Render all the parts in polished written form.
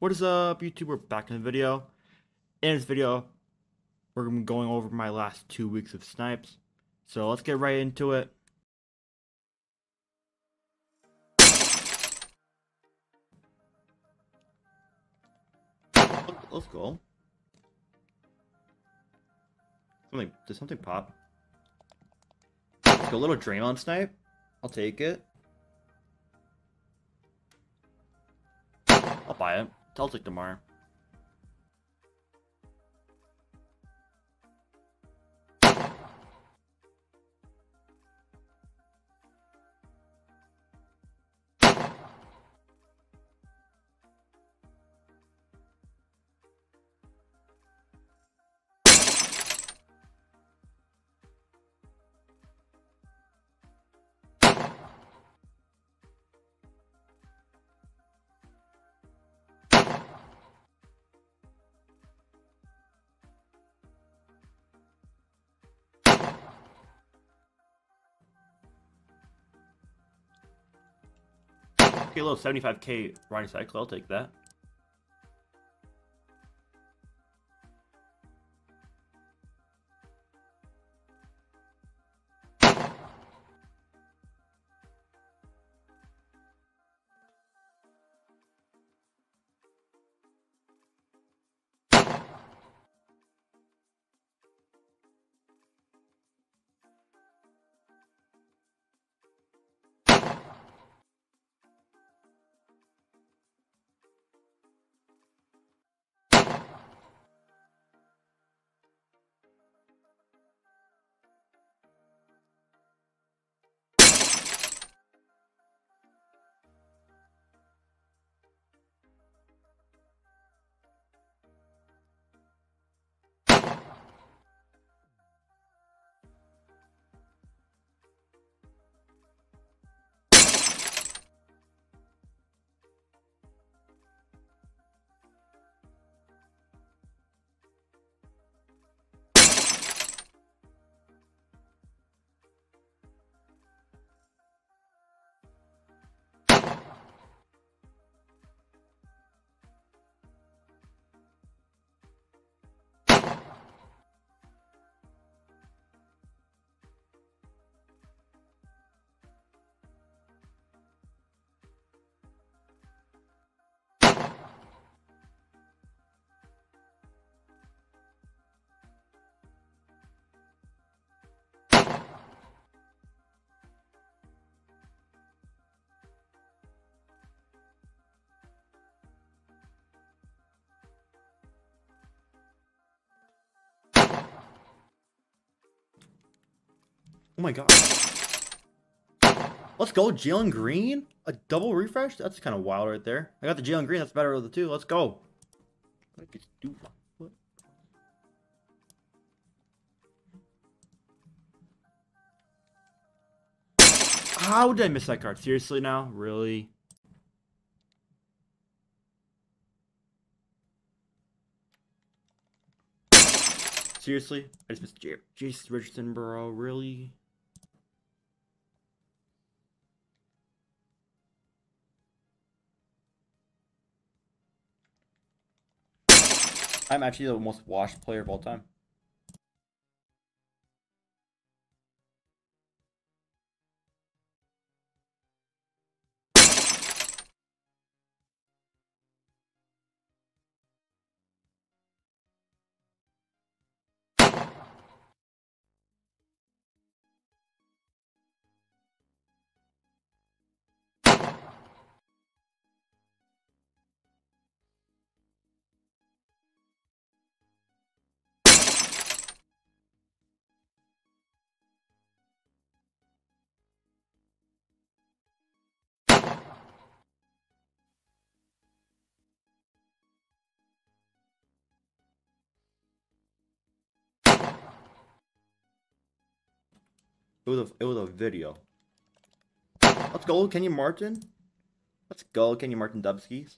What is up, YouTube? We're back in the video. In this video, we're going to be going over my last 2 weeks of snipes. So let's get right into it. Let's go. Did something pop? Let's go, a little Draymond snipe. I'll take it. I'll buy it. I'll take tomorrow. Okay, a little 75k riding cycle. I'll take that. Oh my god. Let's go, Jalen Green? A double refresh? That's kind of wild right there. I got the Jalen Green, that's better of the two. Let's go. What? How did I miss that card? Seriously now? Really? Seriously? I just missed Jace Richardson, bro. Really? I'm actually the most washed player of all time. It was a video. Let's go, Kenyon Martin. Let's go, Kenyon Martin Dubskis.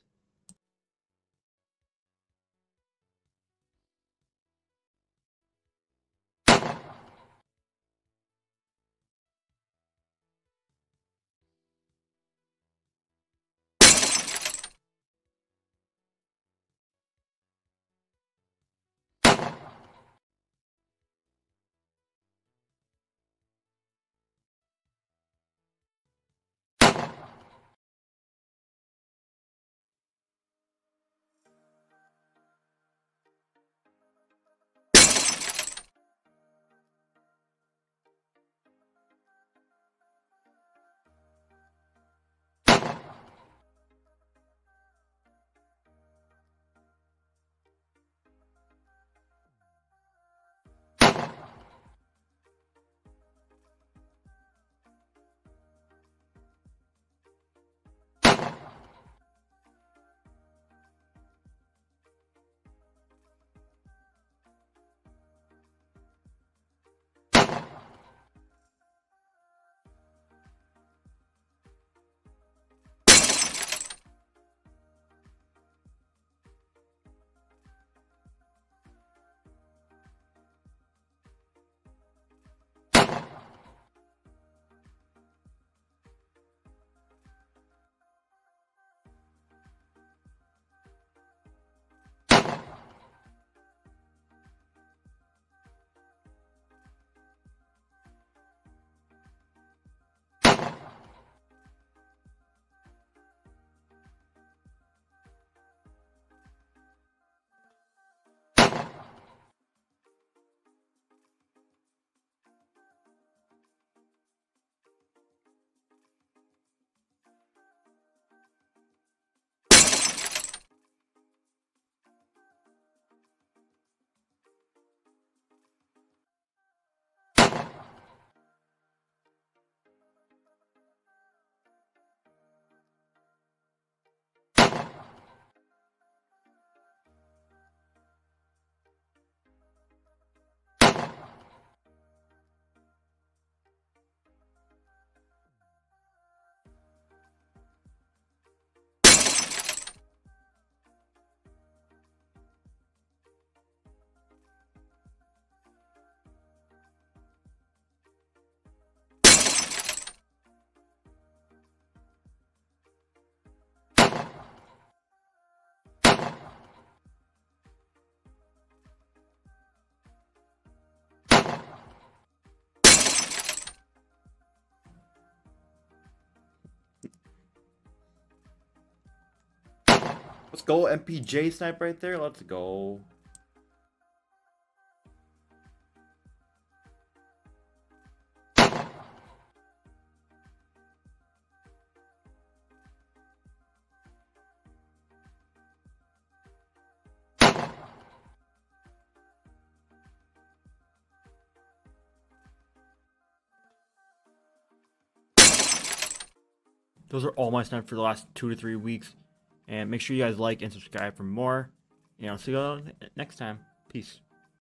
Let's go, MPJ snipe right there. Let's go. Those are all my snipes for the last 2 to 3 weeks. And make sure you guys like and subscribe for more. And I'll see you all next time. Peace.